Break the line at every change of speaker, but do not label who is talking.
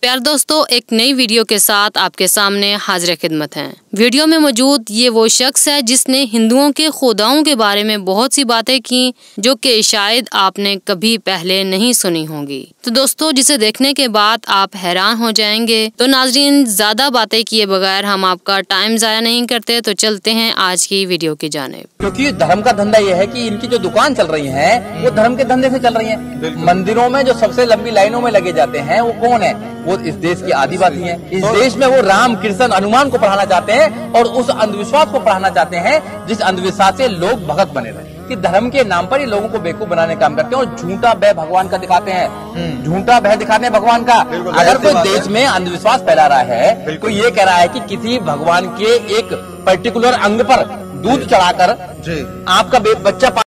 प्यार दोस्तों, एक नई वीडियो के साथ आपके सामने हाजिर खिदमत हैं। वीडियो में मौजूद ये वो शख्स है जिसने हिंदुओं के खुदाओं के बारे में बहुत सी बातें की जो कि शायद आपने कभी पहले नहीं सुनी होंगी। तो दोस्तों, जिसे देखने के बाद आप हैरान हो जाएंगे। तो नाजरीन, ज्यादा बातें किए बगैर हम आपका टाइम जाया नहीं करते, तो चलते हैं आज की वीडियो की जानिब।
क्योंकि धर्म का धंधा ये है कि इनकी जो दुकान चल रही है वो धर्म के धंधे से चल रही है। मंदिरों में जो सबसे लंबी लाइनों में लगे जाते हैं वो कौन है? वो इस देश की आदिवासी हैं। इस देश में वो राम, कृष्ण, हनुमान को पढ़ाना चाहते हैं और उस अंधविश्वास को पढ़ाना चाहते हैं जिस अंधविश्वास से लोग भगत बने रहे। कि धर्म के नाम पर ये लोगों को बेवकूफ बनाने का काम करते हैं और झूठा भय भगवान का दिखाते हैं। झूठा भय दिखाते हैं भगवान का। अगर कोई देश में अंधविश्वास फैला रहा है, कोई ये कह रहा है कि किसी भगवान के एक पर्टिकुलर अंग पर दूध चढ़ाकर आपका बच्चा